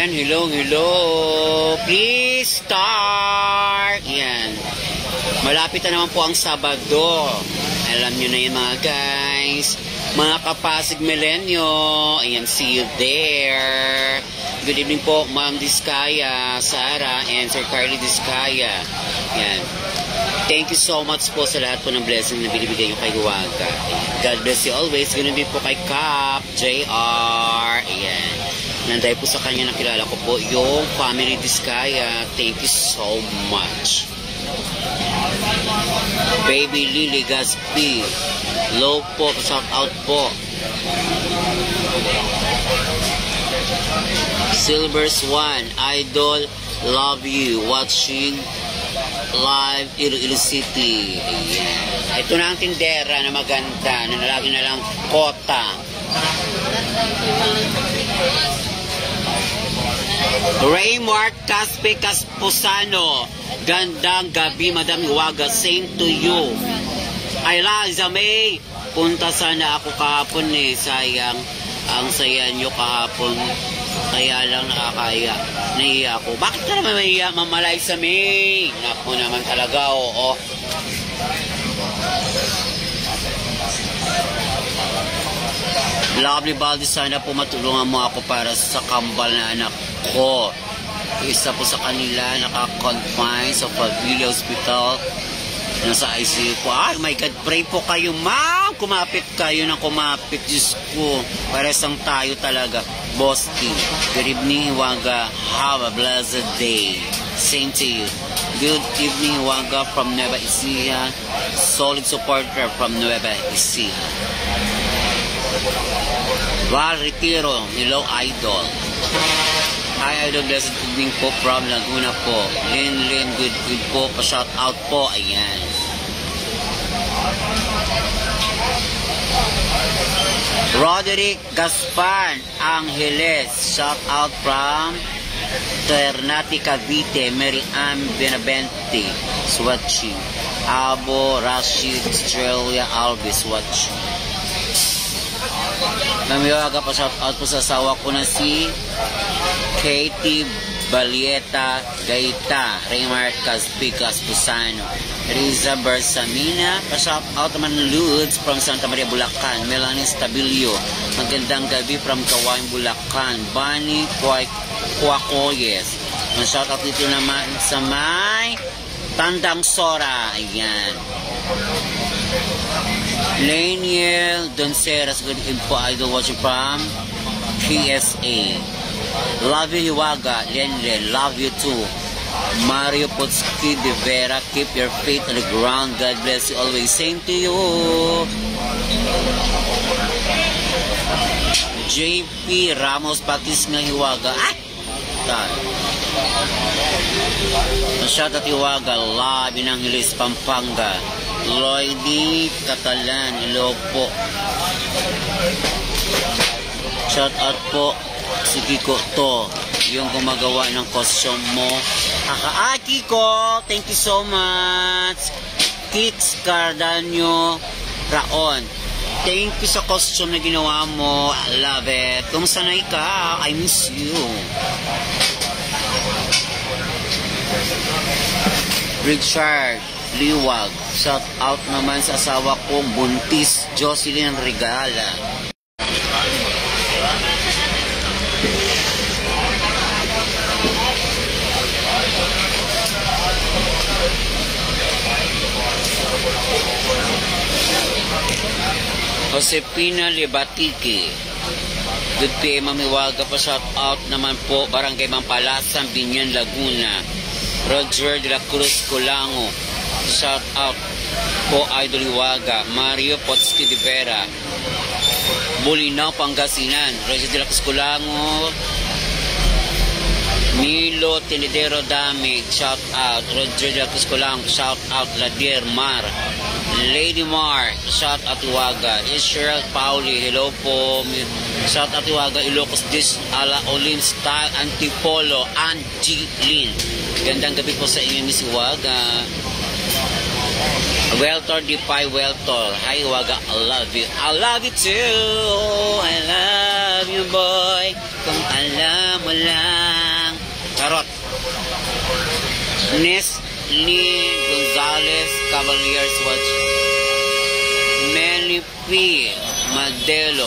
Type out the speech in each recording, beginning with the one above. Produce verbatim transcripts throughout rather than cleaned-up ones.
Ayan, hello, hello. Please start. Ayan. Malapit na naman po ang Sabado. Alam nyo na yun mga guys. Mga kapasig milenyo. Ayan, see you there. Good evening po, Ma'am Diskaya, Sarah, and Sir Carly Diskaya. Ayan. Thank you so much po sa lahat po ng blessing na binibigay nyo kay Hiwaga. God bless you always. Ganun din po kay Cap, J R. Ayan. Nanday po sa kanya nakilala ko po yung Family Diskaya. Thank you so much. Baby Lily Gaspi. Low po, shout out po. Silver Swan, Idol, love you. Watching live Iloilo City. Ayan. Ito na ang tindera na maganda, na lagi na lang kota. Raymark Caspe Caspusano. Gandang gabi, Madam Hiwaga. Same to you. Ayla, Zamay. Punta sana ako kahapon eh. Sayang. Ang saya nyo kahapon. Kaya lang nakakaya. Nahiya ako. Bakit ka naman mahiya, Mamalay sa May? Naku naman talaga, oo. Lovely Baldi, sana po matulungan mo ako para sa kambal na anak ko. Isa po sa kanila naka-confine sa Pavilla Hospital. Nasa I C U po. Ay, my God, pray po kayo, ma'am. Kumapit kayo ng kumapit. Diyos ko. Paresang tayo talaga. Bosti. Good evening, Hiwaga. Have a blessed day. Same to you. Good evening, Hiwaga from Nueva Ecija. Solid supporter from Nueva Ecija. Val Retiro. Hello, Idol. Hi, Idol. Blessed evening po from Laguna po. Lin, Lin, good, good po. Pa-shout out po. Ayan. Roderick Gaspan Angeles. Shout out from Ternate, Cavite. Mary Ann Benavente. Watching. Abo Rashid Australia Alves. Watching. Namiwaga pa shout out po sa asawa ko na si Katie Balieta Gaita, Raymar Caspi Caspusano, Riza Bersamina, pa-shout out naman Ludes from Santa Maria, Bulacan, Melanie Stabilio, magandang gabi from Kawain, Bulacan, Bani Kuakoyes, ma-shout out dito naman sa may Tandang Sora, ayan. Laniel Donceras, good info, Idol watching from P S A. Love you, Hiwaga. Lenlen, love you too. Mario Potski de Vera, keep your feet on the ground. God bless you always. Same to you. J P Ramos, Patis nga Hiwaga. Ay! Shout out Hiwaga, love in Angeles, Pampanga. Lloydie Catalan, hello po. Shout out po si Kiko to, yung gumagawa ng costume mo. Aka, ah, Kiko, thank you so much. Kits Cardanyo Raon, thank you sa costume na ginawa mo. I love it. Kumusta na ikaw? I miss you. Richard Liwag, shout out naman sa asawa kong buntis, Jocelyn Regala. Josepina Libatiki, good P M Hiwaga pa, shout out naman po Barangay Mampalasan, Binyan, Laguna. Roger de la Cruz Colango, shout out po Idol Hiwaga. Mario Potski de Vera, Bulinaw, Pangasinan. Roger de la Cruz Colango. Milo Tinidero Dami, shout out. Roger de la Cruz Colango, shout out. Ladier Mar, Lady Mar, shout out Hiwaga. Israel Pauli, hello po. Shout out Hiwaga. Ilocos Dis Ala Olim Style Antipolo Angelin, gandang gabi po sa inyo, Miss Hiwaga. Weltor Dipay Weltor, hi Hiwaga, I love you. I love you too. I love you boy. Kung alam mo lang Nestle Gonzalez Cavaliers watch. Melly P. Madelo.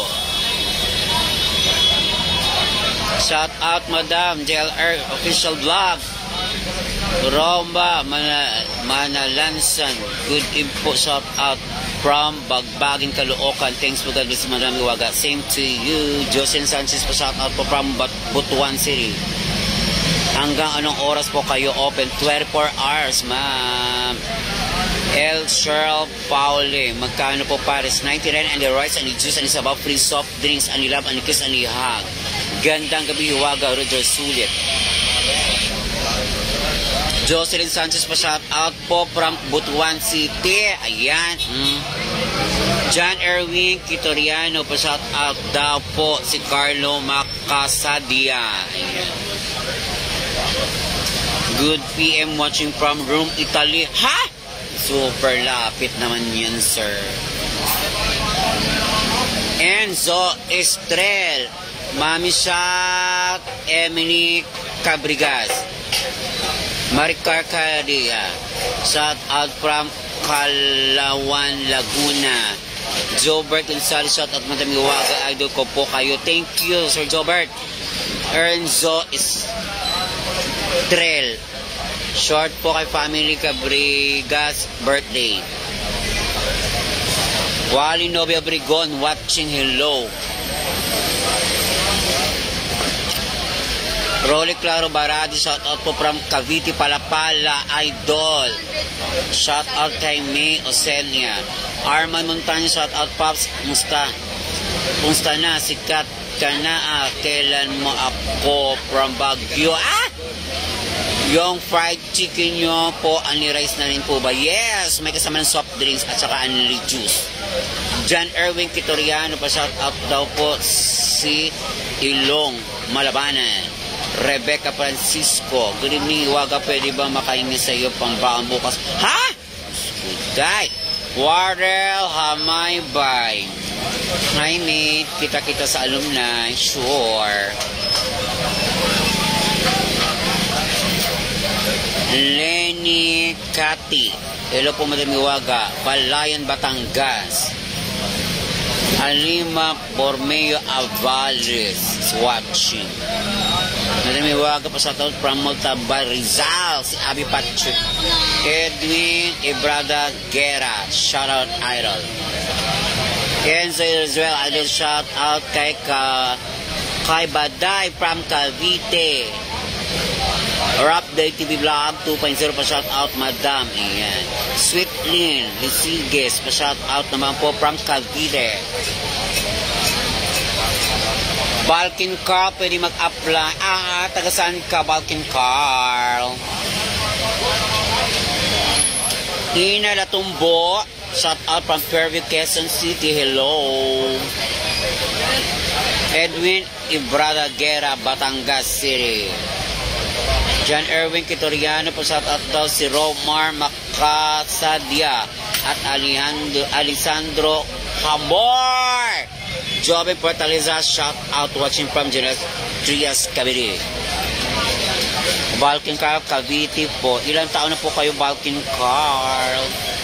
Shout out Madam J L R official vlog. Roma Mana, Manalansan. Good info, shout out from Bagbagin, Caloocan. Thanks for God bless, Madam Iwaga. Same to you. Jocelyn Sanchez po, shout out po from Butuan City. Hanggang anong oras po kayo open? twenty-four hours, ma'am. El Cheryl Pauli, magkano po pares? ninety-nine and the rice and the juice and the sabaw, free soft drinks, and the love and the kiss and the hug. Gandang gabi, Hiwaga, Roger Sulit. Jocelyn Sanchez pa, shout out po from Butuan City. Ayan. Hmm. John Erwin Kitoriano pa, shout out daw po si Carlo Macasadia. Ayan. Good P M watching from Rome, Italy. Ha? Super lapit naman yan, sir. Enzo Estrel. Mami Shot. Emily Cabrigas. Maricar Cadia. Shout out from Calawan, Laguna. Jobert Gonzalez, shout out Madam Iwaga. Idol ko po kayo. Thank you, Sir Jobert. Enzo Estrel. Short po kay Family Cabrigas birthday. Wally Novia Brigon watching, hello. Rolly Claro Baradi, shout out po from Cavite, Palapala, Idol. Shout out kay May Osenia. Arman Montano, shout out Pops. Musta? Musta na? Sikat ka na ah. Kailan mo ako from Baguio? Ah! Yung fried chicken nyo po, only rice na rin po ba? Yes! May kasama ng soft drinks at saka only juice. John Erwin Kitoriano pa, shout out daw po si Ilong Malabanan. Rebecca Francisco, good evening, Iwaga, pwede ba makahingi sa iyo pambaon bukas? Ha? Good. Warrell Hamaybay. Hi mate, kita-kita sa alumni. Sure. Lenny Cathy. Hello po, Madam Iwaga. Palayan, Batangas. Alima Bormeo Avales is watching. Madam Iwaga pa, shout out from Montalban, Rizal. Si Abby Patrick. Edwin Ibrada Guerra. Shout out Idol. Kenzo Israel Idol, shout out kay ka kay Baday from Cavite. Rap Day T V Vlog two point oh pa, shout out Madam. Ayan. Sweet Lynn Hisiges pa, shout out naman po from Cavite. Balkin Carl, pwede mag-apply. Ah, taga saan ka, Balkin Carl? Ina Latumbo, shout out from Fairview, Quezon City. Hello. Edwin Ibrada Guerra, Batangas City. John Erwin Kitoriano po, shout out daw si Romar Macasadia at Alejandro Alessandro Hamor. Joven Fortaleza, shout out watching from General Trias Cavite. Balkin Carl, Cavite po. Ilang taon na po kayo, Balkin Carl?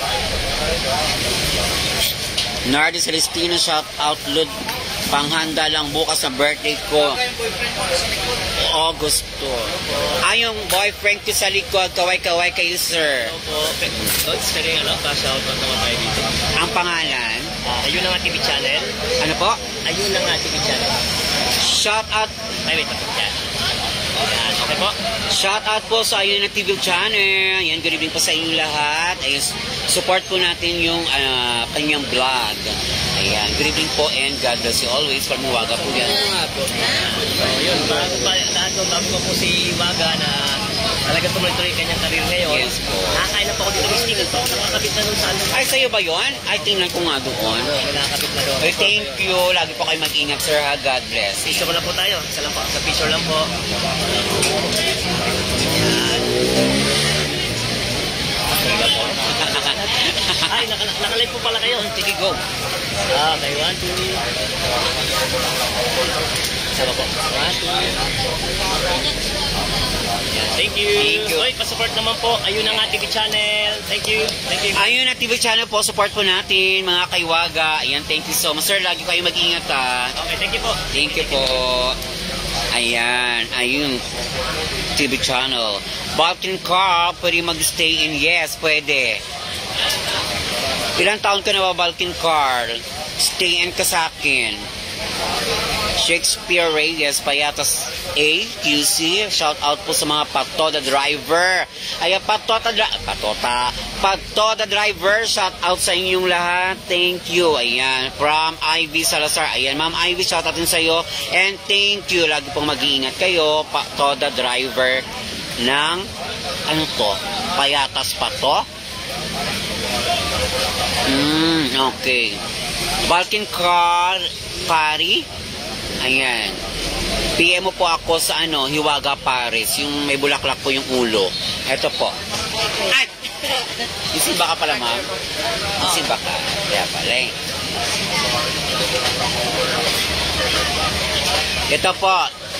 Nardi Celestino, shout out Lud. Panghanda lang bukas na birthday ko, Augusto. Ay, yung boyfriend ko sa likod, kaway-kaway kayo, sir. Opo, Lods, kaya nga lang, pa-shout out naman tayo dito. Ang pangalan? Uh, ayun na nga T V channel. Ano po? Ayun na nga T V channel. Shout out. Ay, wait, tapos yan. Yan, okay po. Shout out po sa Ayun na T V channel. Yan, good evening po sa inyong lahat. Ayun, support po natin yung uh, kanyang vlog. Ayan, good evening po and God bless you always. From Iwaga po yan. So, yun, bago pa, lahat ng bago po si Iwaga na talaga tumuloy-tuloy kanyang karir ngayon. Yes po. Nakakain na po ako dito ng sticker po. Nakakabit na doon sa ano. Ay, sa'yo ba yun? Ay, tingnan ko nga doon. Nakakabit na doon. Ay, thank you. Lagi po kayo mag-ingat, sir, ha? God bless. Picture mo lang po tayo. Isa lang po. Sa picture lang po. Ay, naka, nakalive po pala kayo. Sige, go. Ah, okay, one, two. Isa pa po. One, two. Yan, thank you. Thank you. Oy, pa-support naman po. Ayun ang T V channel. Thank you. Thank you. Ayun na T V channel po, support po natin mga kaiwaga. Ayan, thank you so much. Sir, lagi kayo mag-ingat ha. Okay, thank you po. Thank you po. Ayan, ayun. T V channel. Balkan Car, pwede mag-stay in? Yes, pwede. Ilang taon ka na ba, Balkan Car? Stay in ka sa akin. Shakespeare Reyes, Payatas A, Q C, shout out po sa mga Patoda driver. Ayan, Patoda, Patota, Patoda driver, shout out sa inyong lahat. Thank you. Ayan, from Ivy Salazar. Ayan, Ma'am Ivy, shout out din sa iyo. And thank you. Lagi pong mag-iingat kayo, Patoda driver ng, ano to, Payatas pa to? Hmm, okay. Balkan Car, Pari. Ayan. P M mo po ako sa ano, Hiwaga Paris. Yung may bulaklak po yung ulo. Ito po. Ay! Isimba ka pala, ma'am? Isimba ka. Kaya pala eh. Ito po.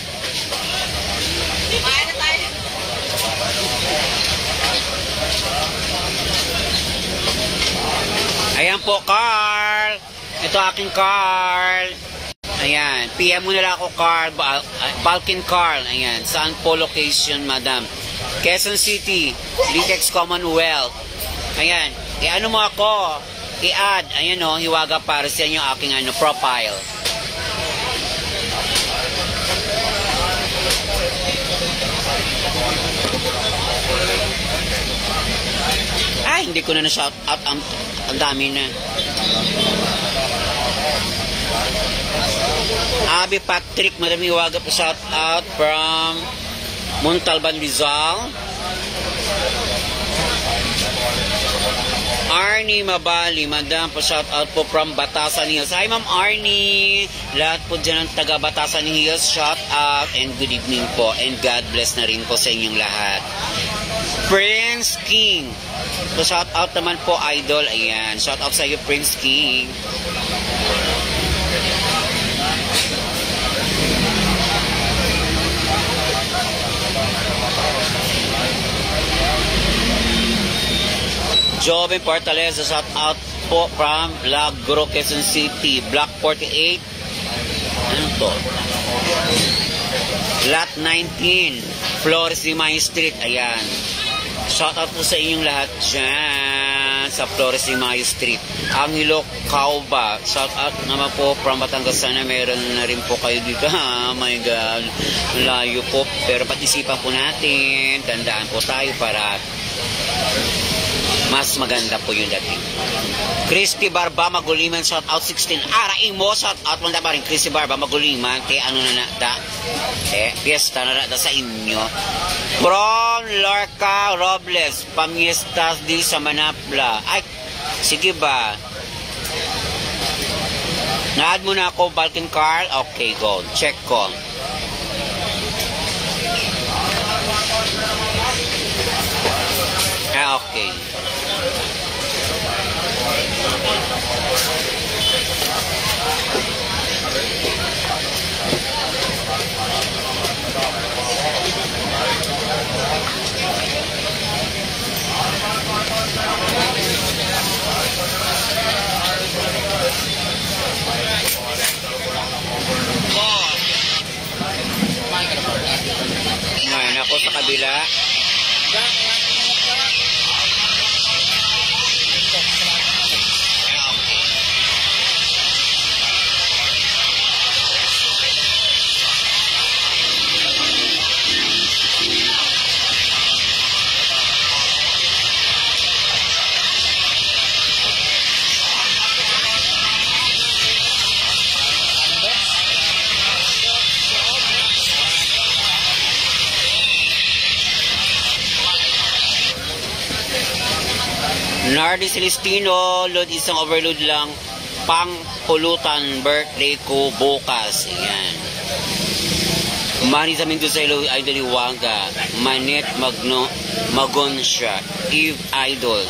Ayan po, Carl. Ito aking Carl. Ayan, P M mo nila ako, Carl, Balkan Carl. Ayan, saan po location, madam? Quezon City, Litex Commonwealth. Ayan, i-ano mo ako, i-add, ayan o, Hiwaga Paris, yan yung aking ano, profile. Ay, hindi ko na na-shout out, ang, ang dami na. Abi Patrick, madami Hiwaga po, shout out from Montalban, Rizal. Arnie Mabali, madam po, shout out po from Batasan Hills. Hi, Ma'am Arnie. Lahat po dyan ng taga Batasan Hills, shout out and good evening po. And God bless na rin po sa inyong lahat. Prince King. So, shout out naman po, idol. Ayan, shout out sa iyo, Prince King. Joven Portaleza, shout out po from Lagro, Quezon City. Block forty-eight. Ano to? Lot nineteen. Flores de Mayo Street. Ayan. Shout out po sa inyong lahat dyan sa Flores de Mayo Street. Angelo Cauba. Shout out naman po from Batangas. Sana meron na rin po kayo dito. Ha? Oh my God. Layo po. Pero pag-isipan po natin. Tandaan po tayo para mas maganda po yung dating. Christy Barba Maguliman, shout out sixteen. Araing mo, shout out mo na pa rin. Christy Barba Maguliman, te ano na na da? Eh, fiesta na na da sa inyo. From Lorca Robles, pamiestas di sa Manapla. Ay, sige ba? Na-add mo na ako, Balkan Carl? Okay, go. Check ko. Ah, okay. Ngayon ako sa kabila. Nardi Celestino, load isang overload lang, pang pulutan, birthday ko bukas. Ayan. Marisa Mendoza, Idol Hiwaga, Manet Magno, Magonsya, Eve Idol.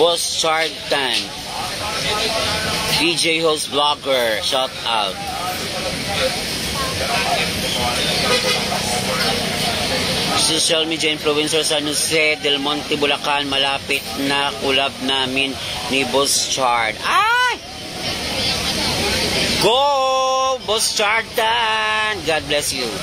Boss Chartan, D J host vlogger, shout out. Social media influencer San Jose del Monte, Bulacan, malapit na collab namin ni Boss Chard. Ay! Go! Boss Chartan! God bless you.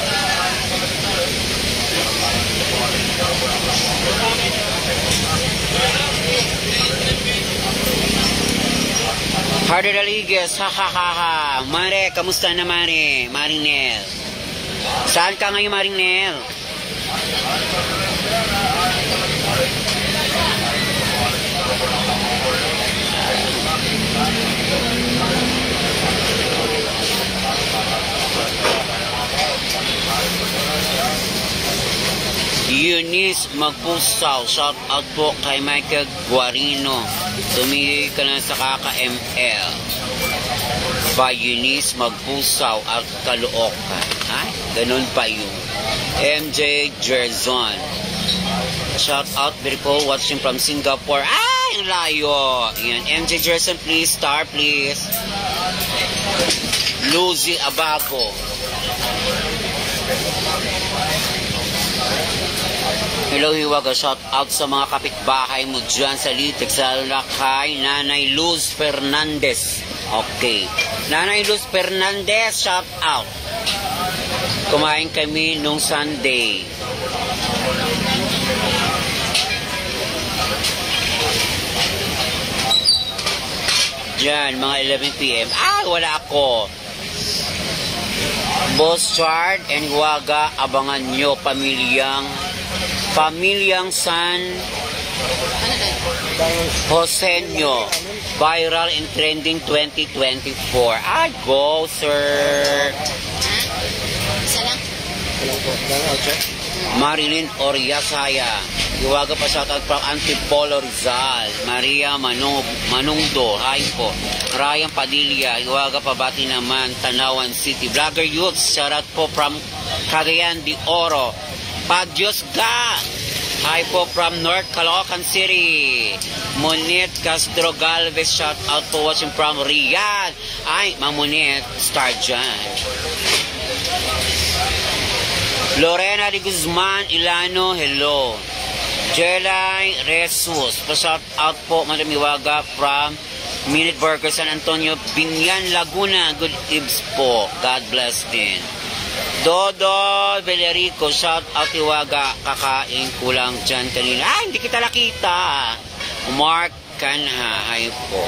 Harder Rodriguez, ha ha ha ha. Mare, kamusta na Mare? Maring Nel. Saan ka ngayon Maring Nel? Eunice Magpusaw, shout out po kay Michael Guarino. Tumigil ka na sa kaka-M L. By Eunice Magpusaw at Caloocan. Ay, ganun pa yun. M J Jerzon, shout out, beautiful, watching from Singapore. Ay, ang layo. Yan. M J Jerzon, please, star, please. Lucy Abago. Hello, Hiwaga. Shout out sa mga kapitbahay mo dyan sa Litex, lalo na kay Nanay Luz Fernandez. Okay. Nanay Luz Fernandez, shout out. Kumain kami nung Sunday. Diyan, mga eleven p m Ah, wala ako. Boss Chard and Hiwaga, abangan nyo pamilyang Pamilyang San Joseño, viral and trending twenty twenty-four. Ah, go, sir. Marilyn Oriasaya, Hiwaga pa shoutout from Antipolo Rizal. Maria Manung, Manungdo, hi po. Ryan Padilla, Hiwaga pa bati naman Tanawan City. Vlogger Youth, shoutout po from Cagayan de Oro. Padyos Ga, hi po from North Caloocan City. Monit Castro Galvez, shout out po watching from Riyadh. Ay, Mang Monit, star dyan. Lorena de Guzman Ilano, hello. Jelay Resus, pa-shout out po Madam Hiwaga from Minute Burger San Antonio, Binyan, Laguna. Good eves po. God bless din. Dodo Velerico, shout out Hiwaga, kakain kulang dyan kanina. Ah, hindi kita nakita. Mark Kanha, ay po.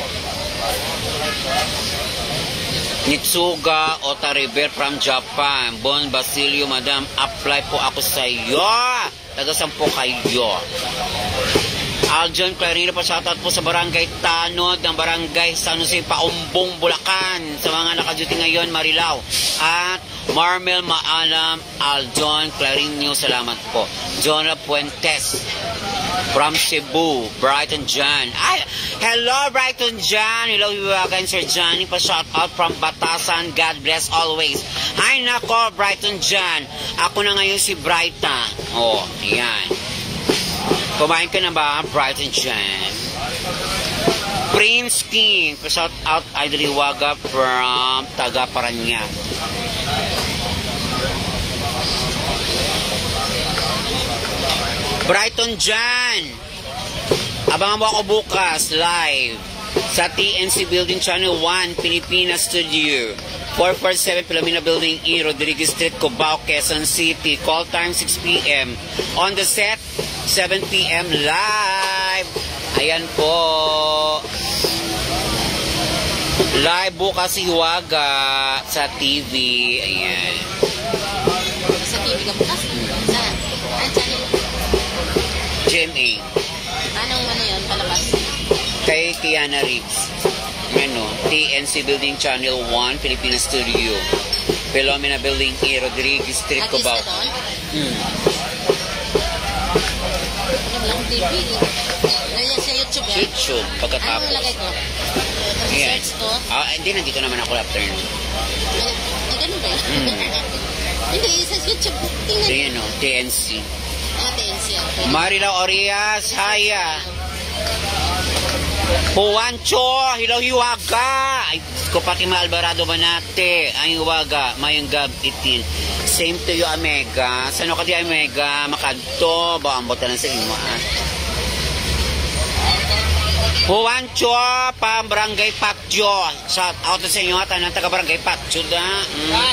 Nitsuga Otariver from Japan. Bon Basilio, Madam, apply po ako sa iyo. Tagasan po kayo. Aljon Clarino, pa shoutout po sa Barangay Tanod ng Barangay San Jose, Paumbong, Bulacan. Sa mga nakaduty ngayon, Marilao. At Marmel Maalam, Aljon Clarino, salamat po. Jonah Puentes from Cebu, Brighton John. Ay, hello Brighton John. Hello Hiwaga and Sir Johnny, pa shoutout from Batasan. God bless always. Ay nako Brighton John, ako na ngayon si Brighta. Oh, yan. Kumain ka na ba, Brighton Jam? Prince King, shout out Idol Hiwaga from Taga Paranaque. Brighton Jan, abangan mo ako bukas live sa T N C Building Channel one, Pilipinas Studio. four forty-seven Pilomena Building E, Rodriguez Street, Cubao, Quezon City. Call time six p m On the set, seven p m live. Ayan po. Live bukas si Hiwaga sa T V. Ayan. Sa T V ka bukas? Saan? Ang channel? G M A. Anong ano yun? Palabas? Kay Kiana Reeves. Ano, T N C Building Channel one, Pilipinas Studio. Pilomena Building E, Rodriguez Street, Cubao. Artista doon? Hmm. Ano lang T V? Ganyan sa YouTube yan? YouTube, pagkatapos. Ano lagay ko? Ayan. Search ko? Ah, hindi, nandito naman ako afternoon. Ay, ay, ganun ba yun? Hmm. Hindi, sa YouTube. Tingnan. So, yun o, T N C. Ah, T N C. Okay. Marila Orias, haya. Juancho, hello Hiwaga. Ay, ko pati mga Alvarado Manate. Ay, Hiwaga, mayang gab itin. Same to you, Omega. Sano ka di, Omega? Makadto, ba ang bota lang sa imo, ah? Juancho, pa Barangay Patio. Shout out sa inyo, tanang taga Barangay Patio, da. Mm.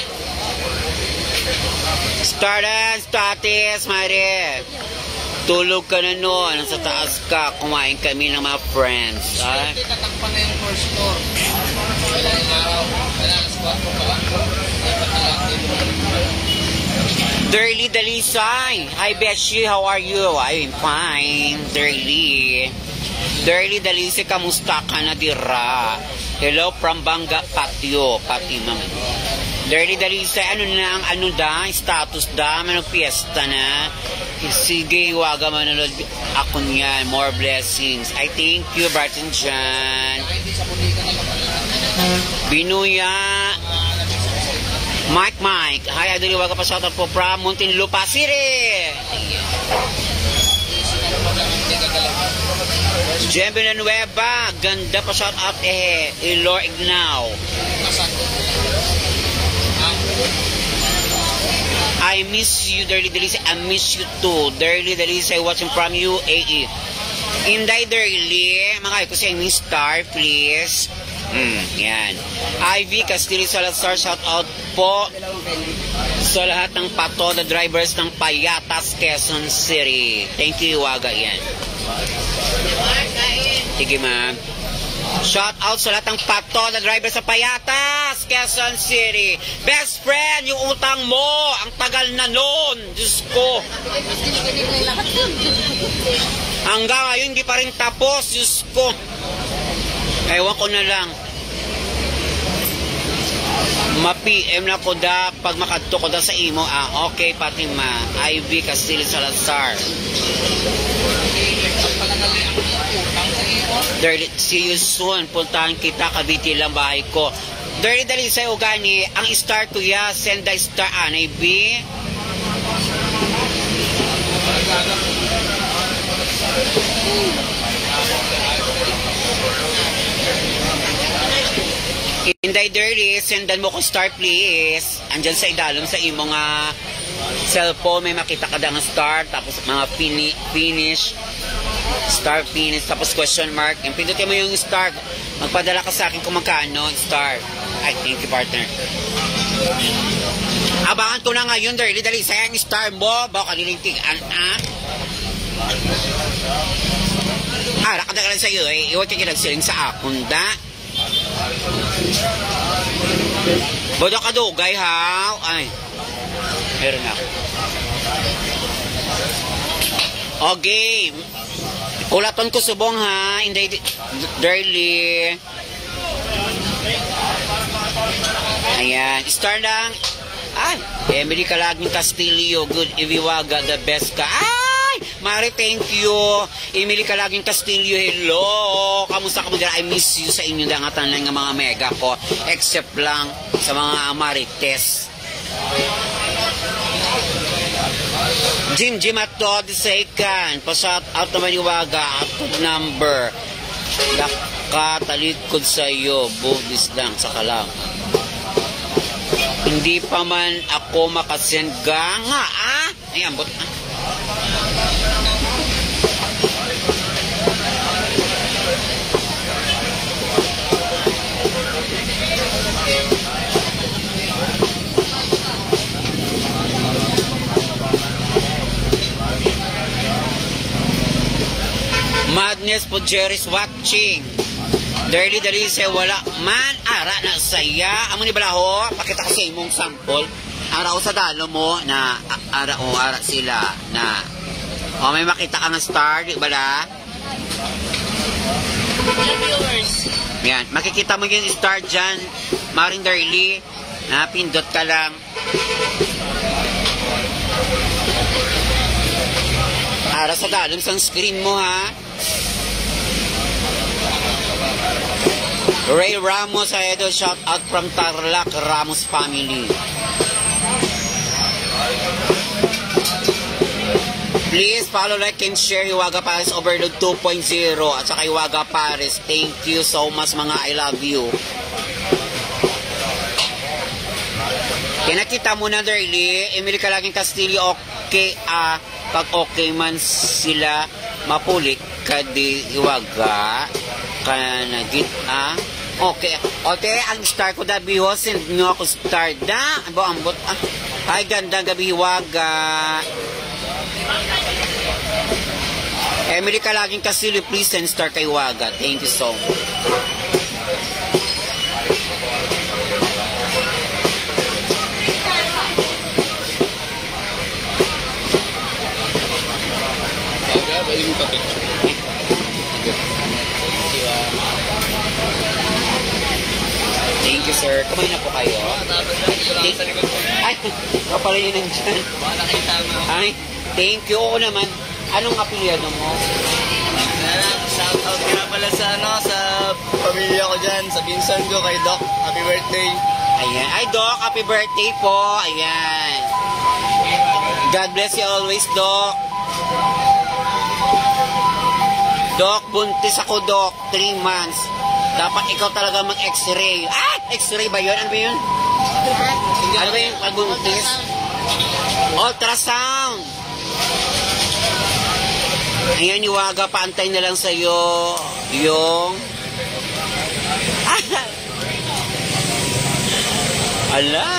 Stardust, status, Mare. Tulog ka na noon, nasa taas ka, kumain kami ng mga friends. Ah? Tatakpan na yung first floor. Ilang araw, alas kwatro pa lang. Dirly Dalisay. Hi, Beshi, how are you? I'm fine, Dirly. Dirly Dalisay, kamusta ka na dira? Hello from Banga Patio. Pati, ma'am. Dirly Dalisay, ano na ang ano da? Status da? Manong fiesta na? Sige, Hiwaga, manunod ako niyan. More blessings. I thank you, Barton Jan. Binuya. Mike Mike. Hi, Idol Hiwaga, pasatan po from Muntinlupa City. Jem Villanueva. Ganda pa shout out eh. Ilor Ignao. I miss you, Dirly Dalisay. I miss you too. Dirly Dalisay, watching from U A E. Inday Dirly, mga ko sa inyong star, please. Hmm, yan. Ivy Castillo Salazar, shout out po sa lahat ng pato, the drivers ng Payatas, Quezon City. Thank you, Hiwaga, yan. Sige, ma'am. Shout out sa lahat ng pato na driver sa Payatas, Quezon City. Best friend, yung utang mo, ang tagal na nun. Diyos ko. Hanggang ngayon, hindi pa rin tapos. Diyos ko. Ewan ko na lang. Ma-P M na ko da pag makadto ko da sa imo. Ah, okay, Fatima. Ivy Castillo Salazar. Dirly, see you soon. Puntahan kita, Cavite lang bahay ko. Dirly Dalisay Ugani, ang star kuya, send the star, Anay B. Inday Dirly, sendan mo ko star please. Andyan sa idalom sa imo nga cellphone, may makita ka da ng star, tapos mga fini finish, star finish, tapos question mark. Yung pindutin mo yung star, magpadala ka sa akin kung magkano, star. Ay, thank you, partner. Abangan ko na ngayon, Dirly Dalisay, ang star mo, baka nililintigan, ah? Ah, nakadagalan sa iyo, eh. Iwag ka kinagsiling sa akong, da? Bodo ka dugay, ha? Ay, meron na. Okay. Ulaton ko subong, ha? Hindi, Dirly. Ayan. Star lang. Ay, Emily Kalagning Castillo. Good Hiwaga, the best ka. Ay, Mari, thank you. Emily Kalagning Castillo, hello. Kamusta ka mo dira? I miss you sa inyo dangatan lang ng mga mega ko. Except lang sa mga Marites. Jim Jim at to the second. Pa-shout out naman Hiwaga at number. Nakatalikod sa iyo. Budis lang sa kalam. Hindi pa man ako makasend ga nga, ah? Ay, ambot, ah. Madness po Jerry's watching. Dirly Dalisay, wala man ara na saya. Amo ni balaho, pakita ko sa imong sample. Ara ko sa dalo mo na ara o ara sila na o may makita ka ng star, di bala? Viewers. Yan, makikita mo yung star dyan. Maring Dirly, na pindot ka lang. Ara sa dalong sang screen mo, ha? Ray Ramos, idol, shout out from Tarlac, Ramos family. Please follow, like, and share Hiwaga Paris Overload two point oh at saka Hiwaga Paris. Thank you so much mga I love you. Kinakita mo na Darlie, Emily Kalaging Castillo, okay ah, pag okay man sila mapulik kadi Hiwaga kanagit ah. Okay, okay, ang star ko da biho, send nyo ako star da. Abo, ambot ah. Ay, ganda gabi Hiwaga. Emily Kalaging Castillo, please send star kay Hiwaga. Thank you so much. Thank you, sir. Kumain na po kayo. Ay, kapala yun nandyan. Ay, thank you. Oo naman. Anong apelyado mo? Shout out ka na pala sa, ano, sa pamilya ko dyan, sa pinsan ko, kay Doc. Happy birthday. Ayan. Ay, Doc, happy birthday po. Ayan. God bless you always, Doc. Doc, buntis ako, Doc. Three months. Dapat ikaw talaga mag-x-ray. Ah! X-ray ba yun? Ano ba yun? Ano ba yun? Pagbuntis? Ultrasound. Ayan, Hiwaga, paantay na lang sa'yo yung... Ah! Ala!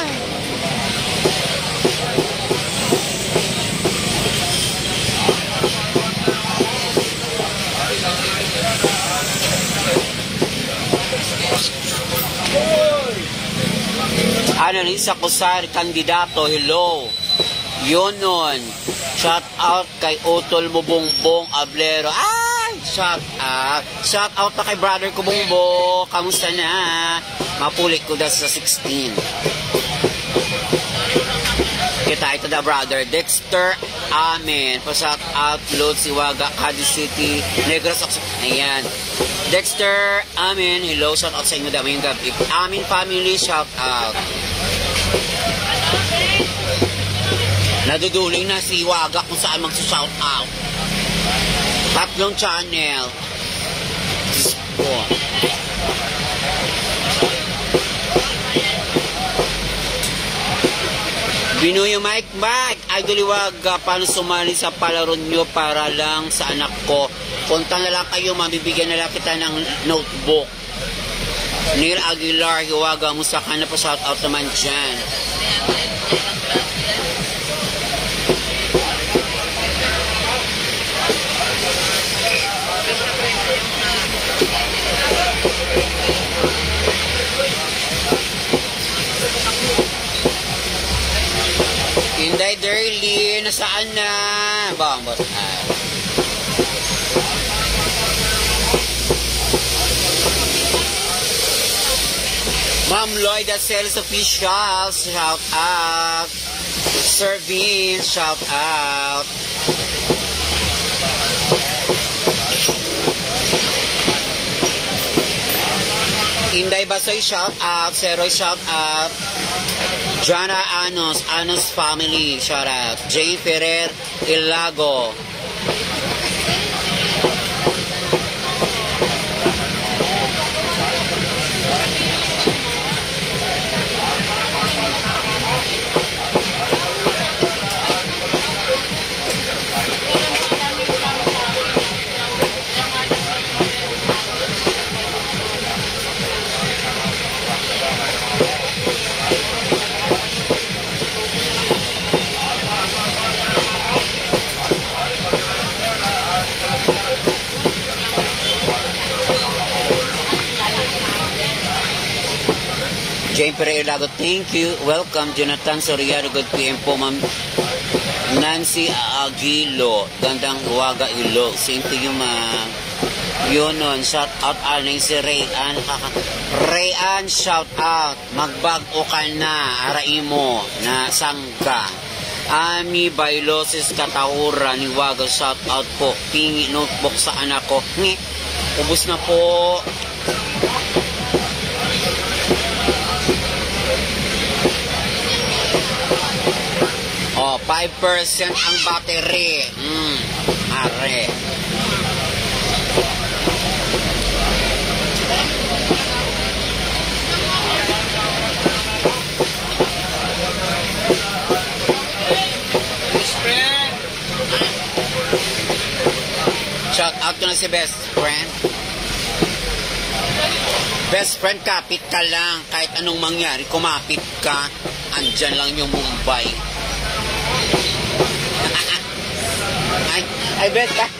Ano ni sa kusar kandidato, hello. Yun nun. Shout out kay Utol mo Bongbong Ablero. Ay! Shout out. Shout out na kay brother ko Bongbong. Kamusta na? Mapulik ko da sa sixteen. Kita ito da brother. Dexter, amen. Pa-shout out, Lord Hiwaga, Cadiz City, Negros Occidental. Ayan. Dexter, amen. Hello, shout out sa inyo dami yung gabi. Amin family, shout out. Naduduling na si Hiwaga kung saan magsa-shout out. Tatlong channel. Oh. Binuyo Mike Mike, Idol Hiwaga, paano sumali sa palaro nyo para lang sa anak ko? Punta na lang kayo, mabibigyan na lang kita ng notebook. Neil Aguilar, Hiwaga, musta ka na pa, shout out naman dyan. Inday Darlie, nasaan na? Bambot. Ah. Ma'am Lloyd at Sales Official, shout out. Sir Vince, shout out. Inday Basoy, shout out. Seroy, shout out. Jana Anos, Anos Family, shout out. Jane Ferrer, Ilago. Jane Ferrer Ilago, thank you. Welcome, Jonathan Soriano. Good P M po, Ma'am Nancy Aguilo. Gandang Hiwaga Ilo. Same to you, ma'am. Yun nun. Shout out aning si Rayan. Rayan, shout out. Magbag o ka na. Arai mo na sangka. Ami Bailosis Katauran. Hiwaga, shout out po. Pingi notebook sa anak ko. Ngi. Ubus na po. five percent ang battery. Hmm, are. Shout out ko na si best friend. Best friend, kapit ka lang. Kahit anong mangyari, kumapit ka. Andyan lang yung Mumbai. ay, ay, best ka.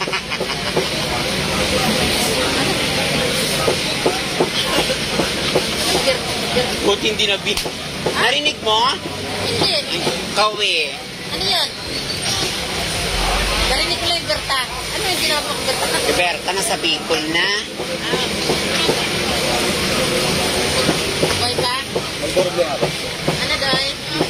Buti hindi nabi. Narinig mo? Hindi. Ikaw eh. Ano yan? Narinig ko lang yung Berta. Ano yung ginagawa ko Berta? Si Berta na sa Bicol na. Boy ka? Ano doy?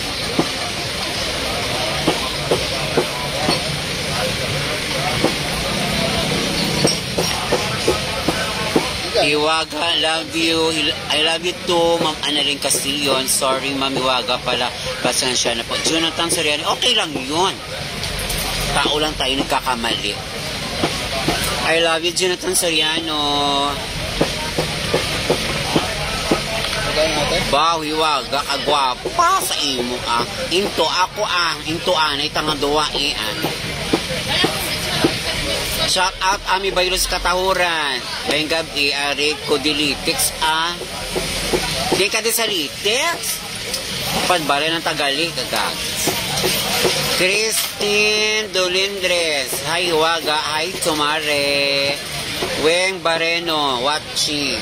Iwaga, love you. I love you too, Ma'am Annalyn Castillo. Sorry, Ma'am Iwaga pala. Pasensya na po. Jonathan Soriano, okay lang yun. Tao lang tayo nagkakamali. I love you, Jonathan Soriano. Baw, Iwaga, kagwapa sa imo ah. Into ako ah. Into anay, tangaduwa eh ah. Shout out Ami Baylos Katahuran. Ngayong gabi, Arik Kodilitics, ah. Di ka di sa Litix? Padbala ng Tagali, kagag. Christine Dolindres. Hi, Waga. Hi, Tumare. Weng Bareno, watching.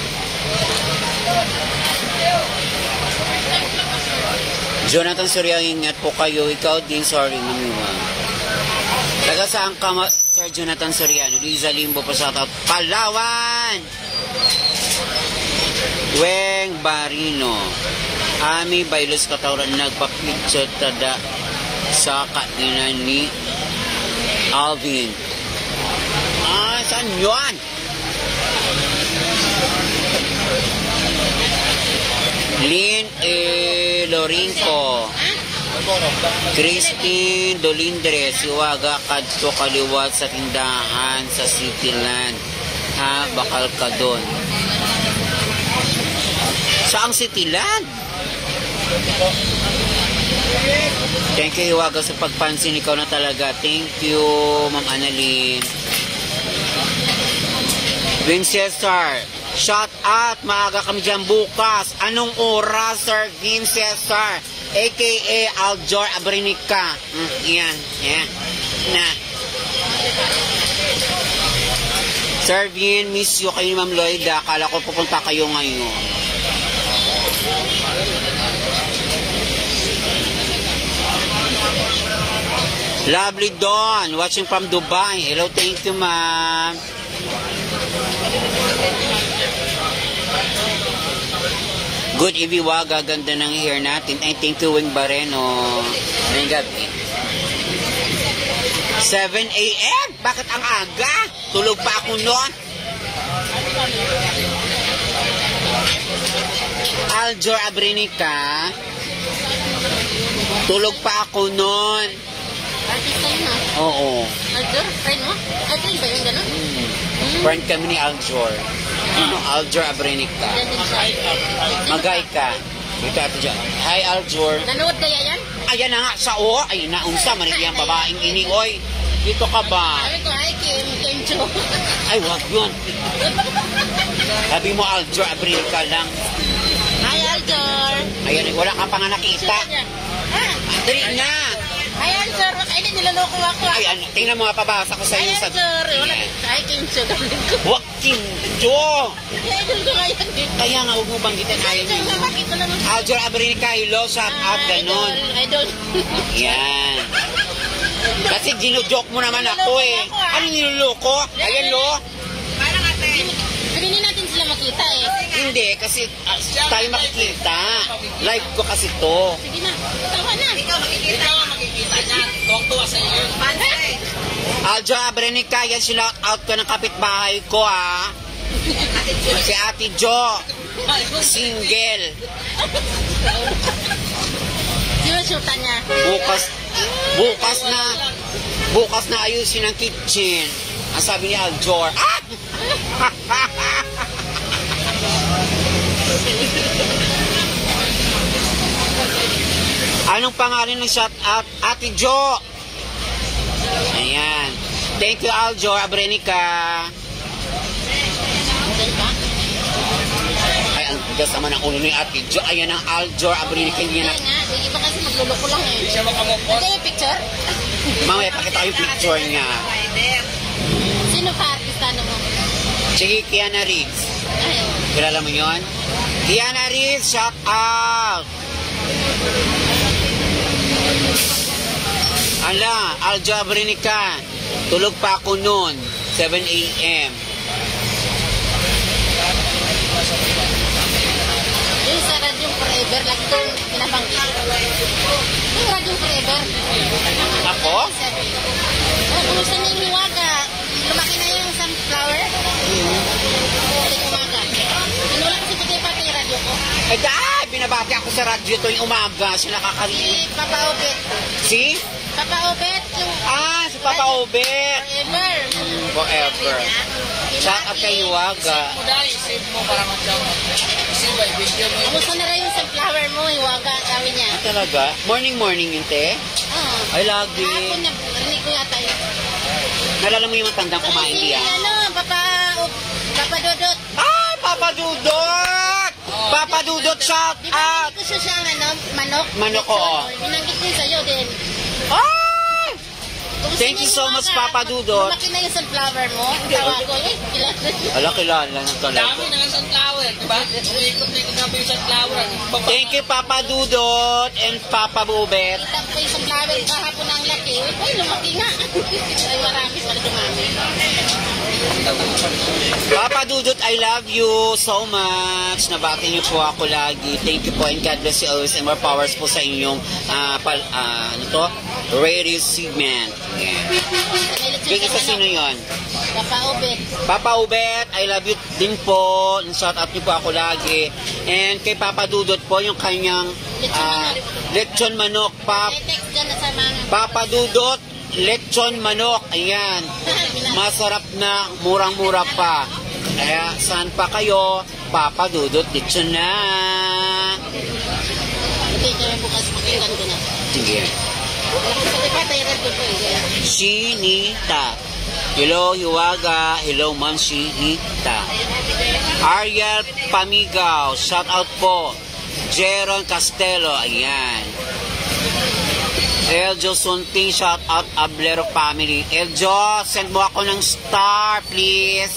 Jonathan Surya, ingat po kayo. Ikaw din, sorry, mamiwa. Taga saan ka, Sir Jonathan Soriano? Liza Limbo po sa Palawan! Weng Barino. Ami Bailos Katauran nagpapicture tada sa kainan ni Alvin. Ah, saan yun? Lynn E. Lorinco. Christine Dolindres, Iwaga kadto kaliwat sa tindahan sa Cityland. Ha, bakal ka doon. Saang Cityland? Thank you, Iwaga, sa pagpansin. Ikaw na talaga. Thank you, Ma'am Annalyn. Vincesar, shout out. Maaga kami dyan bukas. Anong oras, Sir Vincesar? A K A Aljor Abrinica. Mm, yan, yan. Na. Sir Vin, miss you kayo, Ma'am Lloyda. Akala ko pupunta kayo ngayon. Lovely Dawn, watching from Dubai. Hello, thank you, ma'am. Good evening, Waga. Ganda ng hair natin. I thank you, Wing Bareno. Ngayong gabi. seven A M? Bakit ang aga? Tulog pa ako noon. Aljor Abrinica. Tulog pa ako noon. Artist kayo na? Oo. Aljor? Friend mo? Ay, friend ba yung gano'n? Hmm. Friend kami ni Aljor. Ano? Aljor Abrinica. Diyan din siya. Magay ka. Dito ato dyan. Hi, Aljor. Nanood kaya yan? Ayan na nga sa o. Ay, naunsa. Manigyan babaeng ini. Oy, dito ka ba? Sabi ko, hi, Kim. Kim Cho. Ay, wag yun. Sabi mo, Aljor Abrinica lang. Hi, Aljor. Ayan, wala ka pa nga nakita. Ah, Dali na. hi, Aljor. Ay, hindi niloloko ako. Ay, ano, tingnan mo nga, pabasa ko sa Hi, iyo. Sa... Aljor. Wala. Hi, Kim Cho. Gawin ko. Wag, Kinjo. Idol ko ngayon dito. Kaya nga, huwag mo banggitin. Ayaw Idol niyo. na, bakit ko naman? Aljor Abrinica, hello, shout out, ganon. Idol. Yan. Kasi ginujoke mo naman ako eh. Ano niloloko? Ayan lo. Parang ate. Hindi natin sila makita eh. Hindi, kasi uh, tayo makikita. Live ko kasi to. Sige na. Tawa na. Ikaw makikita. Ikaw makikita niya. Tuwang-tuwa sa iyo. Pansin. Aljo Abrenica, yan sila out ko ng kapitbahay ko ah. Si Ate Jo. Single. Sino shoota niya? Bukas Bukas na, bukas na ayusin ang kitchen. Ang sabi ni Aljor. Ah! Anong pangalan ng shout out? Ate Jo. Ayan. Thank you, Aljor Abrenica. Ay, ang tigas naman ang ulo ni Ate Jo. Ayan ang Aljor Abrenica. Hindi na. Yung iba kasi magluloko lang eh. Siya makamukot. Ito yung picture? Mamaya, pakita ko yung picture niya. Sino ka artista mo? Sige, Kiana Riggs. Ayun. Kilala mo yun? Kiana Riggs, shout out! Ala, Aljor Abrenica. Tulog pa ako noon. seven a m Yung sa Radyong Forever, lagi kong pinabanggit. Yung Radyong Forever. Ako? Oh, kumusta na yung hiwaga? Lumaki na yung sunflower? Hmm. Uling umaga. Pinula kasi ito kayo pati yung radyo ko. Eh, dahil binabati ako sa radyo tuwing umaga. Siya nakakarinig. Si Papa Obet. Si? Papa Obet, yung... Ah, si Papa Obet. Forever. Forever. Shout out kay Hiwaga. Mo dahil, save mo para mag-down. Kasi ba, i-video mo. Kumusta na rin yung sunflower mo, hiwaga, sabi niya. Talaga? Morning, morning yun, te? Oo. Ay, lagi. Hapon na, rinig ko yata yun. Nalala mo yung matandang kumain Si, diyan? ano, Papa, oh, Papa Dodot. Ah, Papa Dudot! Papa Dudot, shout Di ba, out! hindi ko siya siyang, ano, manok? Manok, Lechon, oo. Binanggit ko sa'yo din. Ah! Kumusta Thank na you yung so much, hiwaga? Papa Dudot. Lumaki na yung sunflower mo. Tawag ko, eh, kilala. Ala, kilala ng talaga. Dami na ang sunflower, di ba? Umiikot na ikot namin yung sunflower. Thank you, Papa Dudot and Papa Bubet. Kita ko yung sunflower kahapon ang laki. Ay, lumaki nga. Ay, marami pala dumami. Papa Dudot, I love you so much. Nabati niyo po ako lagi. Thank you po and God bless you always and more powers po sa inyong uh, pal, uh, ano to? Radio segment. Yeah. Bigay sa sino yon? Papa Obet. Papa Ubet, I love you din po. Shout out niyo po ako lagi. And kay Papa Dudot po, yung kanyang uh, lechon manok. Pap May text dyan na sa mga... Papa Dudot, lechon manok. Ayan. Masarap na, murang-mura pa. Kaya saan pa kayo? Papa Dudot, lechon na. Hindi, kaya bukas pakinggan ko na. Sige. Sabi pa, tayo rin ko eh. Shinita. Hello, Hiwaga. Hello, Ma'am Shinita. Ariel Pamigaw. Shout out po. Jeron Castelo. Ayan. Eljo Sunting. Shout out Ablero family. Eljo, send mo ako ng star, please.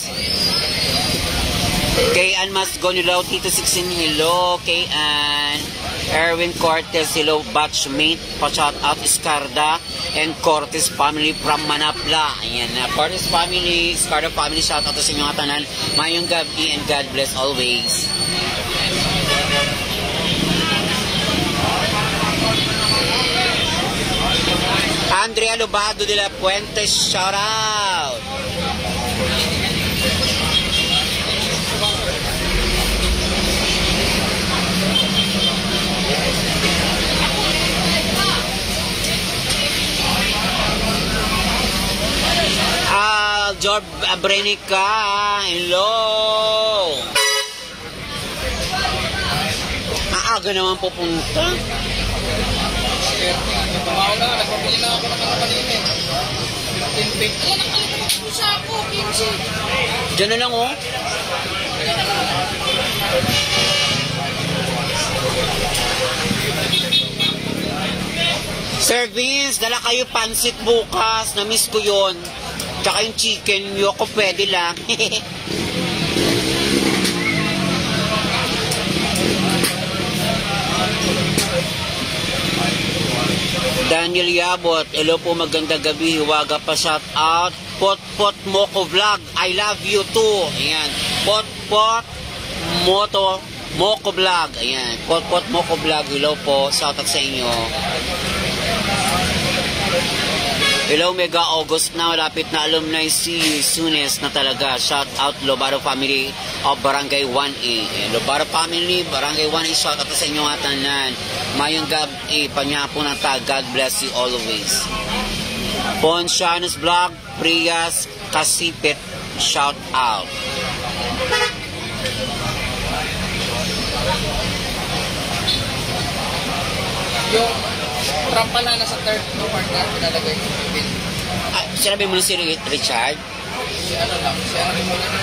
Kay Ann Masgonilo, Tito sixteen. Hello, kay Ann. Erwin Cortez, hello, batchmate. Pa-shout out Iscarda and Cortez family from Manapla. Ayan na. Cortez family, Iscarda family, shout out sa inyong tanan. Mayong gabi and God bless always. Andrea Lobado de la Puente, shout out. Aljor Abrenica, hello. Maaga naman pupunta. Tumaw na, nagpapili na ako ng mga kanina. fifteen feet. Ayan, nakalimutan ko po sa ako, fifteen. Diyan na lang, oh. Sir Vince, dala kayo pansit bukas. Na-miss ko yun. Tsaka yung chicken, yung ako pwede lang. Daniel Yabot, hello po, maganda gabi. Hiwaga pa, shout out. Pot Pot Moko Vlog, I love you too. Ayan. Pot Pot Moto Moko Vlog. Ayan. Pot Pot Moko Vlog, hello po. Shout out sa inyo. Hello, Mega August na. Malapit na alumni. See you soonest na talaga. Shout out Lobaro family. of Barangay one A. Hello, para family, Barangay one A, shout out sa inyo nga tanan. Mayong gabi, panyapo ng tag, God bless you always. Ponsianos Vlog, Prias, Kasipit, shout out. Yung trampa na nasa third no part na pinalagay ko. Ah, sinabi mo na si Richard? Si ano lang, si ano mo na.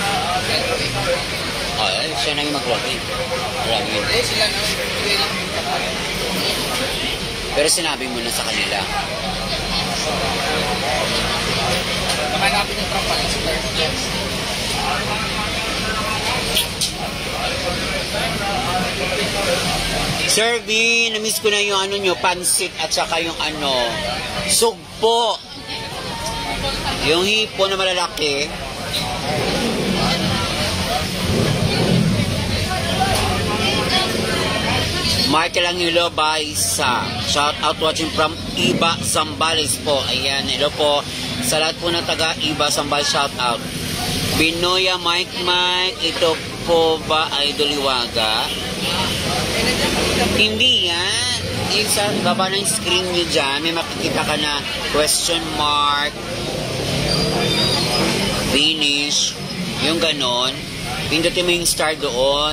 Oh, eh, siya na yung mag-login. Login. Eh, sila na. Hindi lang yung kapatid. Pero sinabi mo na sa kanila. Makanapin yung trampa na sa third. Sir V, na-miss ko na yung ano nyo, pansit at saka yung ano, sugpo. Yung hipo na malalaki. Michael Angelo Baisa. Shout out watching from Iba Zambales po. Ayan, hello po. Sa lahat po ng taga Iba Zambales, shout out. Binoya Mike Mike, ito po ba Idol Iwaga? Hindi yan. Yung sa baba ng screen nyo dyan, may makikita ka na question mark, finish, yung ganon. Pindutin mo yung star doon.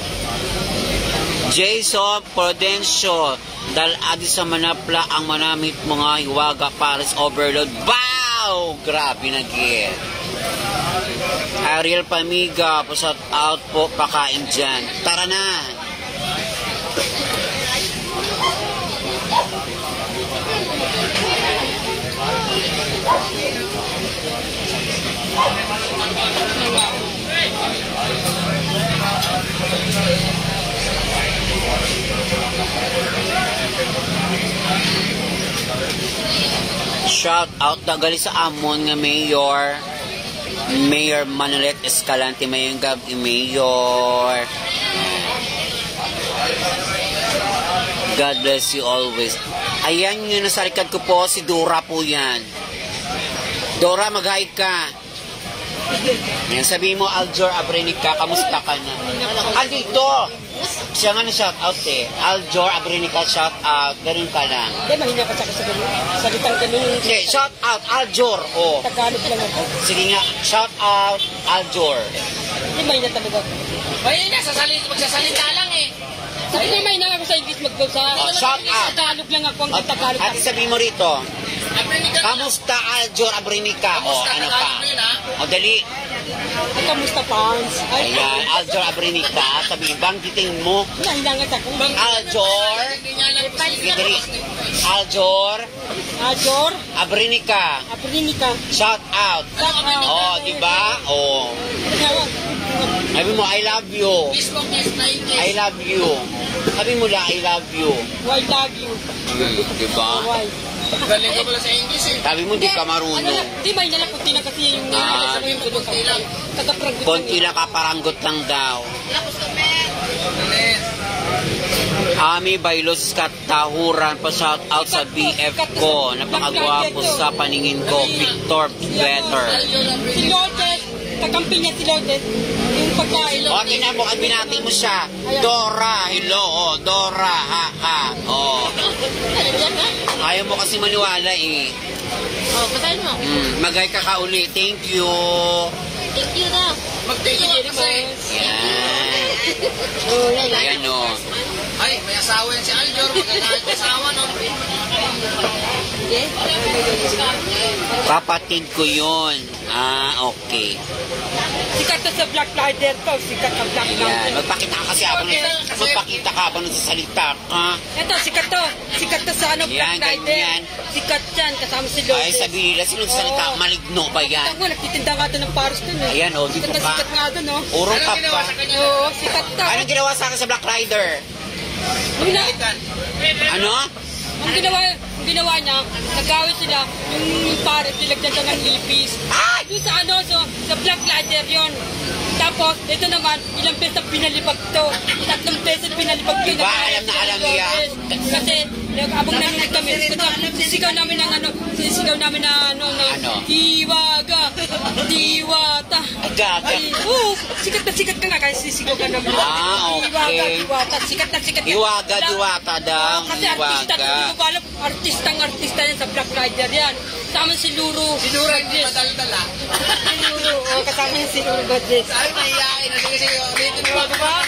Jason Prudencio, dahil adi sa manapla ang manamit mga Hiwaga Paris Overload. Wow! Grabe na git. Ariel Pamiga, shout out po, pakain dyan. Tara na! Shout out na gali sa amon nga mayor Mayor Manolet Escalante, mayong gabi Mayor. God bless you always. Ayan yun, nasa likod ko po, si Dora po yan. Dora, mag-hi ka. Yan, sabihin mo, Aljor Abrenica, kamusta ka na? Ah, dito! Siya nga na shout out eh. Aljor Abrenica, shout out. Ganun ka lang. Hindi, mahina ka sa ganun. Salitang ganun. Okay, shout out, Aljor. Oh. Tagalog lang ako. Sige nga, shout out, Aljor. Hindi, mahina talaga. Mahina, sasalit, magsasalita lang eh. Sabi niya, mahina ako sa English mag-sa. Oh, shout out. Tagalog lang ako. Ang At, Tagalog at lang. sabihin mo rito, Abrenica. kamusta Aljor Abrenica? O, Kamusta, ano Tagalog pa? mo yun, ha? O, dali. Ay, kamusta, fans? Ay, Ayan, Aljor Abrenica. Sabihin, banggitin mo. mahina nga sa akin. Aljor. Hindi niya alam kung Sige, dali. Aljor Ajor, Abrenica. Aprinika. Shout out. Saka. Oh, di ba? Oh. Sabi mo, I love you. Miss mo, miss na English. I love you. Sabi mo lang, I love you. Why love you? Hmm, di ba? Why? Galing ka pala sa English eh. Sabi mo, di ka Ano marunong. lang, di mahina lang kunti lang kasi yung Ah. sa yung tulog ka. Katapragod Konti lang kaparanggot lang daw. Galing. Ami Bailos Katahuran, pa shout out sa B F ko. Napakagwapo sa paningin ko. Victor Better. Si Lourdes, kakampi niya si Lourdes. Yung pagkain. O, tingnan mo, ang binati mo siya. Dora, hello, oh, Dora, ha, ha. Oh. Ayaw mo kasi maniwala eh. Oh, basahin mo. Mm, magay ka ka uli. Thank you. Thank you daw. Mag-take it kasi. Yan. Oh, yan. Ayan o. Ay, may asawa yan si Aljor. Magkakahit asawa, no? Kapatid ko yun. Ah, okay. Sikat na sa Black Rider to. Sikat na Black Ayan. Rider. Magpakita ka kasi habang magpakita ka habang nagsasalita ka. Ito, sikat to. Sikat to sa ano, Yan, Black Rider. ganyan. Sikat yan, kasama si Lourdes. Ay, sabi nila, sino nagsasalita? Oo. Maligno ba yan? Ako, nagtitinda nga doon ng Paris doon eh. Ayan, oh, di Sikat ko na pa. sikat nga doon, oh. Urong ka Anong ginawa pa. sa kanya? Oo, sikat to. Anong ginawa sa akin sa Black Rider? Yung na, Ano? ang ginawa, ang ginawa niya, nagawin sila, yung Paris, nilagyan siya ng Philippines. Ay! Doon sa ano, so, sa Black Rider yon. Tapos, ito naman, ilang beses na pinalibag to. Tatlong beses pinalibag yun. Diba? Alam na alam niya. Kasi, nag- abang nanonood kami, kasi sisigaw namin ng ano, sisigaw namin na ano, na, Ano? Hiwaga, Diwata. Agaga. Ay, oh, sikat na sikat ka nga kahit sisigaw ka naman. Ah, okay. Diwata, diwata. Sikat na sikat ka. Iwaga, Wala- diwata daw. Kasi artista, Iwaga. hindi ko pa alam, artistang artista yan sa Black Rider yan. Kasama si Luro. Si Luro Godjes. Si Luro, oh, kasama niya si Luro Godjes. Ay, mahihain. Kasi kasi, ulitin mo. Diba, diba?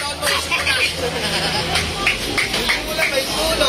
Hindi mo lang may tulo.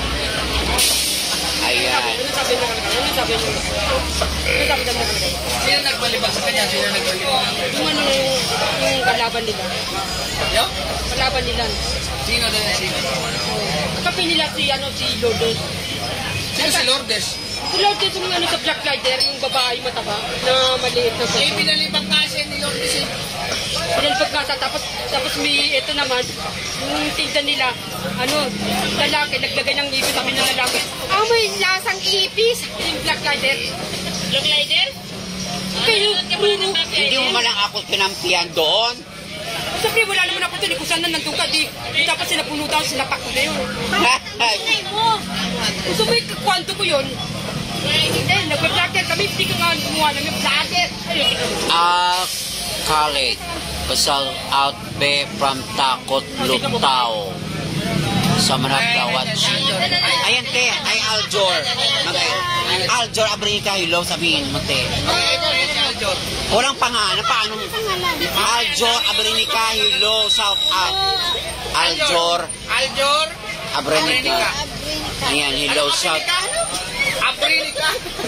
Ayan. Ano sabi mo kanina? Ano sabi mo? Ano sabi mo kanina? Sino nagbalibag sa kanya? Sino nagbalibag? Yung ano yung, yung kalaban nila. Yo? Kalaban nila. Sino na sino? Kapi nila si, ano, si Lourdes. Sino si Lourdes? Si Lourdes yung ano sa Black Rider, yung babae mataba, na maliit na Eh, siya. pinalibang kasi ni Lourdes eh. Pinalipag nasa, tapos, tapos may, ito naman, yung tinda nila, ano, lalaki, naglagay ng ipis, sabi ng lalaki, ah, may lasang ipis, yung Black Rider. Black Rider? Kayo, Bruno. Hindi mo man lang ako kinampihan doon. Sabi, wala naman ako dun, kung saan na nandun ka, di, di dapat sinapunutan, sinapak ko na yun. Hindi mo. Gusto mo yung kwanto ko yun? Hindi, nag-vlogger kami, hindi ka nga gumawa ng vlogger. Ayun. Ah, Khalid. Pasal out be from Takot Lutaw. Sa Manapawat. Ayan te, ay Aljor. Magay. Aljor, abri ka, hello, sabihin mo te. Okay, ito yun si Aljor. Walang pangalan, paano? Aljor, abri ka, hello, shout out. Aljor, Aljor. abri ka. Ayan, hello, shout out. Aprinica.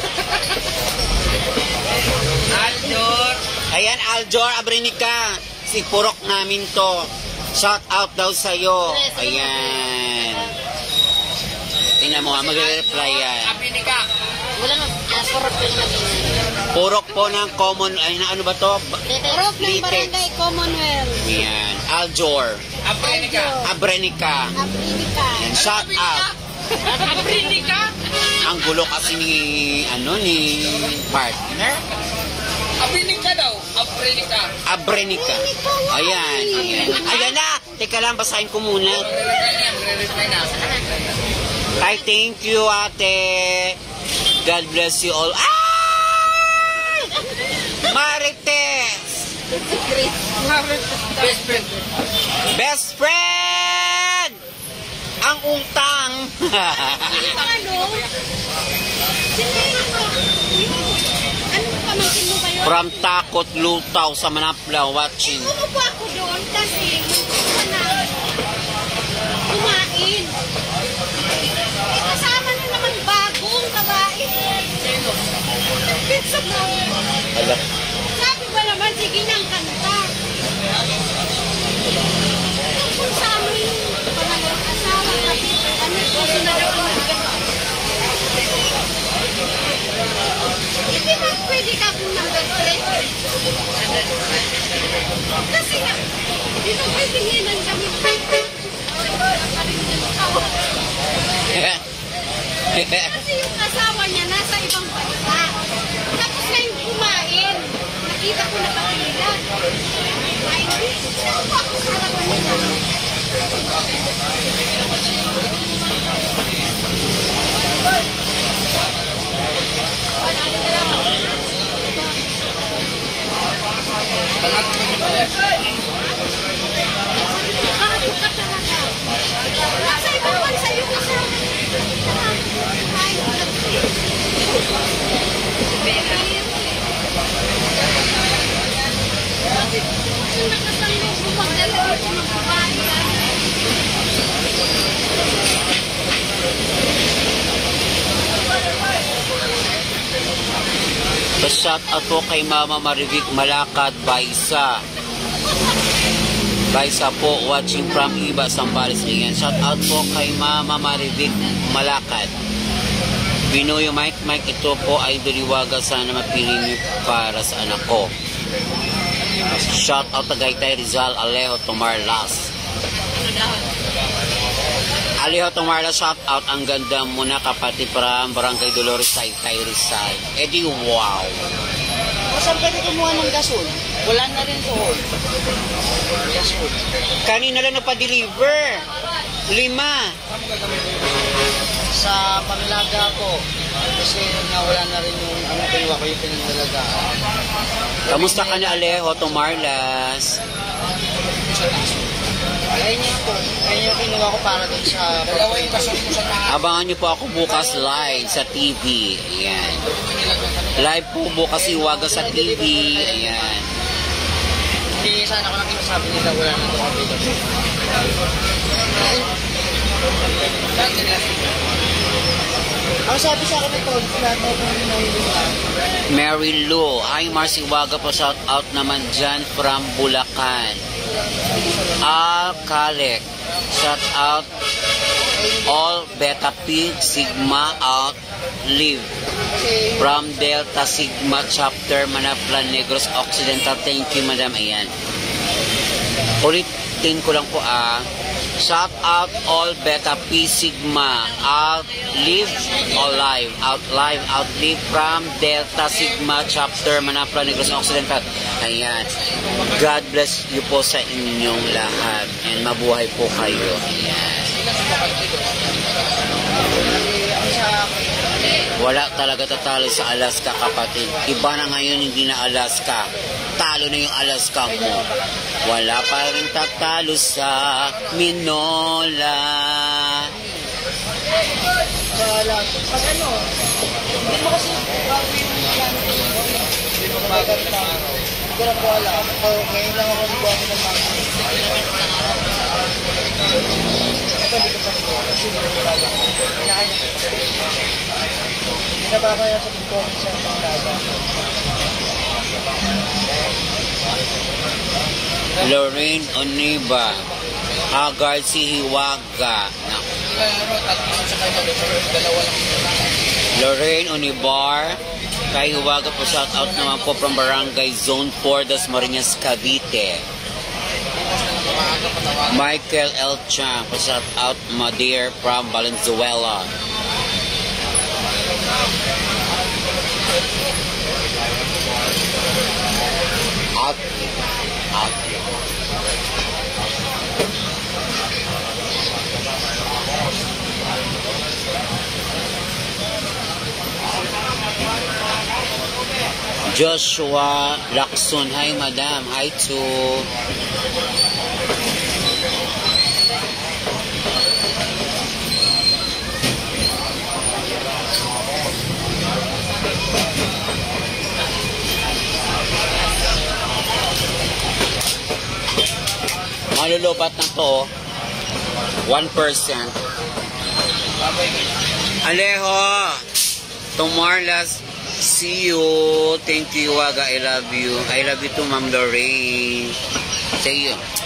Aljor. Ayan, Aljor, Abrinica. Si Purok namin to. Shout out daw sa'yo. Ayan. Tingnan mo nga, magre-reply yan. Aprinica. Wala na, ah, purok po yung naging. Purok po ng common, ay na ano ba to? Purok ng Barangay Commonwealth. Ayan, Aljor, Aprinica. Abrinica. Aprinica. Ayan, shout out. Aprindi ka? Ang gulo kasi ni, ano, ni partner. Aprinica daw. Aprinica. Abrenica. Ayan, ayan. Ayan na. Teka lang, basahin ko muna. Re-reply na. Re-reply na. Ay, thank you, ate. God bless you all. Ay! Marites! Best friend. Best friend! Ang utang! Ano? Ano pamangkin mo ba yun? From Takot Lutaw sa Manapla watching. Umupo ako doon kasi gusto na kumain. Eh, kasama na naman bagong babae. Pizza mo. Ala. Sabi ba naman, sige nang kanta. Kung sa amin, pangalawang asawa, kasi ano, gusto na daw ang hindi ba pwede ka kung number three? Kasi nga, hindi mo pwede hinan kami. Kasi yung asawa niya nasa ibang bansa. Tapos ngayon kumain. Nakita ko na kapila. Kumain din. Saan ko ako sa harapan nila? Bago ka talaga. Nasa ibang bansa yung asawa. Kumain ko lang. Yung nakasalo ko magdala dito ng babae. Pa-shout out po kay Mama Marivic Malakad Baisa. Baisa po, watching from Iba, Sambales. Ayan, shout out po kay Mama Marivic Malakad. Binoy Mike, Mike, ito po ay daliwaga. Sana mapili niyo para sa anak ko. Shout out to Gaytay Rizal, Alejo Tomarlas. Alejo Tomarlas, shout out. Ang ganda mo na kapatid from Barangay Dolores, Gaytay Rizal. Eh di wow. Saan pwede kumuha ng gasol? Wala na rin doon. Gasol. Kanina lang nagpa-deliver. Lima. Sa panglaga ko. Kasi nawala na rin yung ano, kinuha ko yung pinanalagaan. Kamusta ka na, Alejo, Tomarlas? Ayun niya po. Ayun yung kinuha ko para dun sa... Dalawa yung kasama mo sa taas. Abangan niyo po ako bukas live sa T V. Ayan. Live po bukas Iwaga sa T V. Ayan. Hindi sana ako nakisasabi nila wala na ito available. Ang sabi sa akin ito, lahat na ito nahilingan. Mary Lou. Hi, Mars Iwaga po. Shout out naman dyan from Bulacan. Al Kalek. Shout out all Beta P Sigma out live from Delta Sigma chapter Manaplan Negros Occidental. Thank you, Madam. Ayan. Ulitin ko lang po ah. Shout out all Beta P Sigma out live or live out live out live from Delta Sigma chapter Manaplan Negros Occidental. Ayan. God bless you po sa inyong lahat and mabuhay po kayo. Ayan. Wala talaga tatalo sa Alaska, kapatid. Iba na ngayon, hindi na Alaska. Talo na yung Alaska mo. Wala pa rin tatalo sa Minola. Pag ano, hindi mo kasi bago yung plano ko. Hindi mo bago yung plano. Hindi ko na po alam. Ngayon lang ako nagawa ko ng mga. Ito, hindi ko pa nagawa. Kasi hindi ko bago. Kinakanya ko. Hindi na ba kaya sa comment sa mga bago? Lorraine Oniba. Haggard si Hiwaga. Lorraine Onibar. Kay Hiwaga po, shout out naman po from Barangay Zone four, Dasmariñas, Cavite. Michael L. Chang po, shout out Madeir from Valenzuela. Out. Out. Joshua Lacson. Hi, Madam. Hi to malulubat na to one percent. Alejo Tomarlas, see you. Thank you, Waga. I love you. I love you too, Ma'am Lorraine. See you.